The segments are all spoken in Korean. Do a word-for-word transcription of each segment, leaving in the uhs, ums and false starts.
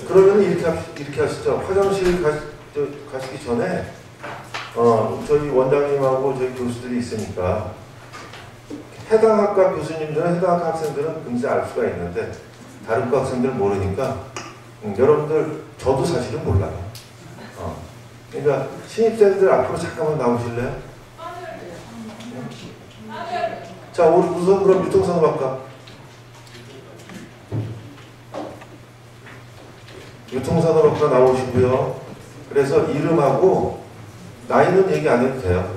그러면 이렇게, 하, 이렇게 하시죠. 화장실 가, 저, 가시기 전에 어, 저희 원장님하고 저희 교수들이 있으니까 해당 학과 교수님들은 해당 학과 학생들은 굉장히 알 수가 있는데 다른 과 학생들은 모르니까 음, 여러분들 저도 사실은 몰라요. 어. 그러니까 신입생들 앞으로 잠깐만 나오실래요? 자, 우선 그럼 유통산업학과 유통산업학과 나오시고요. 그래서 이름하고 나이는 얘기 안 해도 돼요.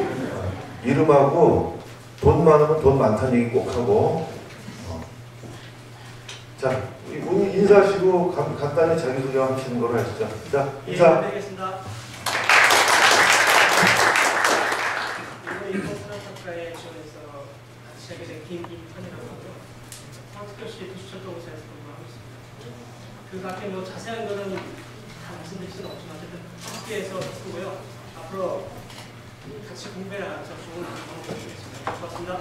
이름하고 돈 많으면 돈 많다는 얘기 꼭 하고. 어. 자, 본인 인사하시고 가, 간단히 자기소개 하시는 걸로 하시죠. 자, 인사. 예, 알겠습니다. 이번에 유통산업학과에 지원해서 같이 하게 된 김김현이라고 하고요. 서울특별시 도시철도공사에서 근무하고 있습니다. 그 밖에 뭐 자세한 거는 다 말씀드릴 수는 없지만 어쨌든 학교에서 쓰고요. 앞으로 같이 공부해 나가서 좋은 경험을 해주겠습니다. 고맙습니다.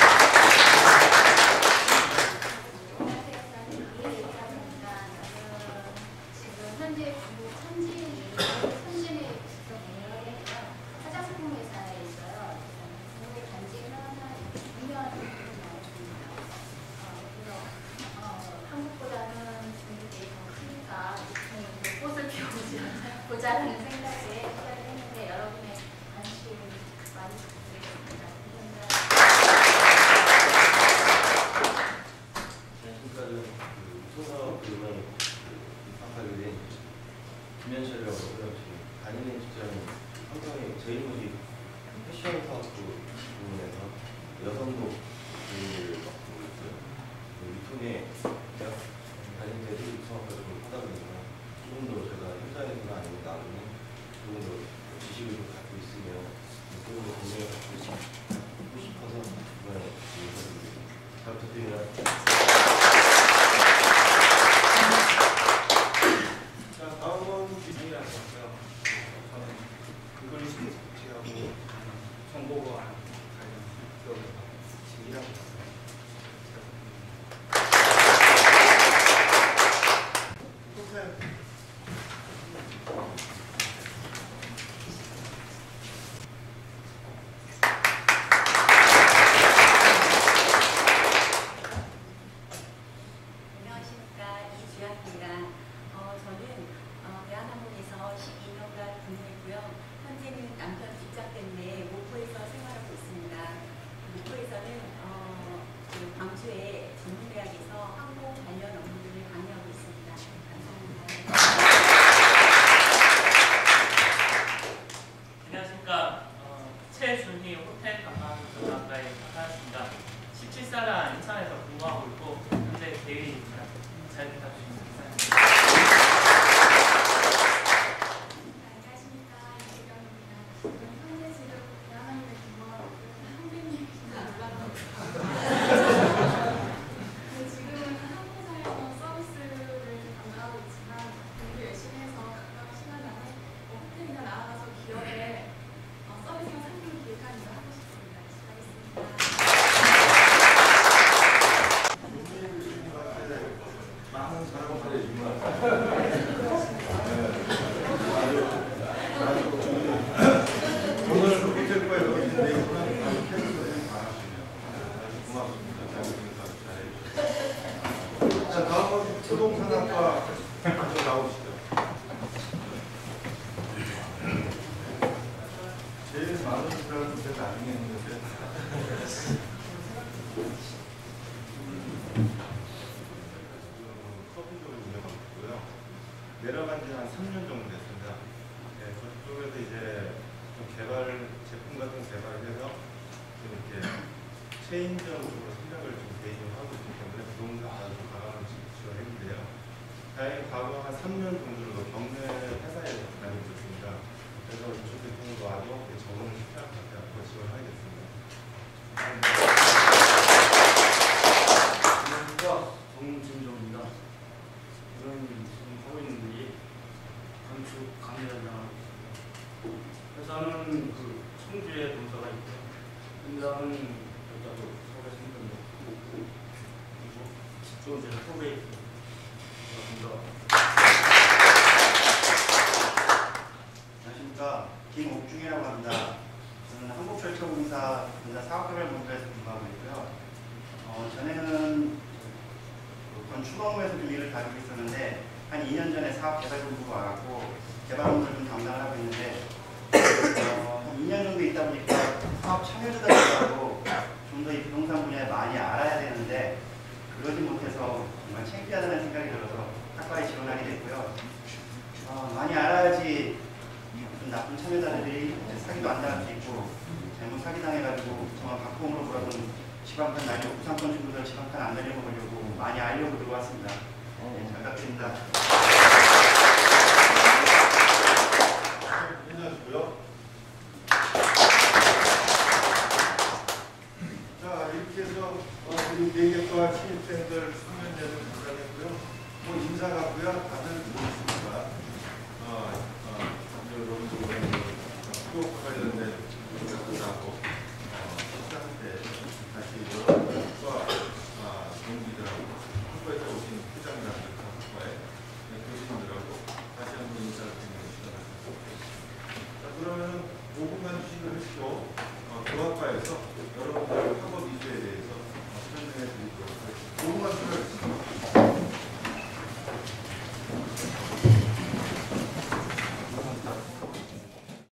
보자라는 생각에 시작을 했는데 여러분의 관심 많이 부탁드리겠습니다. 지금까지 유통산업 그런 입학하게 된 김현철이라고 하고요. 지금 다니는 직장이 한평에 저희 모집 패션 사업부 부문에서 여성복 일을 맡고 있고요. 유통에 대학 다닐 때도 유통학과 좀 하다 보니까 조금 더 제가 현장에서는 아니고 나중에 조금 더 지식을 좀 갖고 있으며 조금 더 공정을 갖고 싶어서 이번에 인사드립니다. 잘 부탁드립니다. 자, 다음은 비중이라고 하고요. 저는 글글리스트 설치하고 정보보안 관련 기업을 지금 일하고 있습니다. 부동산학과 먼저 나오시죠. 제일 많은 사람은 제가 나중에 했는데 서분적으로 운영하고 있고요. 내려간 지 한 삼 년 정도 됐습니다. 네, 그쪽에서 이제 좀 개발, 제품 같은 개발을 해서 좀 이렇게 체인점으로 생각을 좀 개인적으로 하고 있기 때문에 부동산 아주 과감한 지원했는데요. 다행히 과거 한 삼 년 정도로 경매 회사에서 다니고 있습니다. 그래서 이쪽 대표님도 아주 적응을 쉽게 할 것 같아요. 앞으로 지원하겠습니다. 안녕하십니까. 정진정입니다. 이런 지금 하고 있는 일이 건축 관계자입니다. 회사는 그 청주에 본사가 있고요. 현장은 여자도 서울에 생겼고 그리고 집주원 제가 서울에 있습니다. 감사합니다. 사업개발본부에서 근무하고 있고요. 어, 전에는 그 건축업무에서 좀 일을 다루고 있었는데 한 이 년 전에 사업개발본부가 와갖고 개발 업무를 좀 담당을 하고 있는데 어, 한 이 년 정도 있다 보니까 사업 참여자들하고 좀 더 이 부동산 분야에 많이 알아야 되는데 그러지 못해서 정말 창피하다는 생각이 들어서 학과에 지원하게 됐고요. 어, 많이 알아야지 좀 나쁜 참여자들이 이제 사기도 안 당할 수 있고 잘못 사기당해가지고 정말 박봉으로 몰아돈 집 한 칸 날리고 부산권 친구들 집 한 칸 안 날리고 보려고 많이 알려고 들어왔습니다. 네, 잘 부탁드립니다.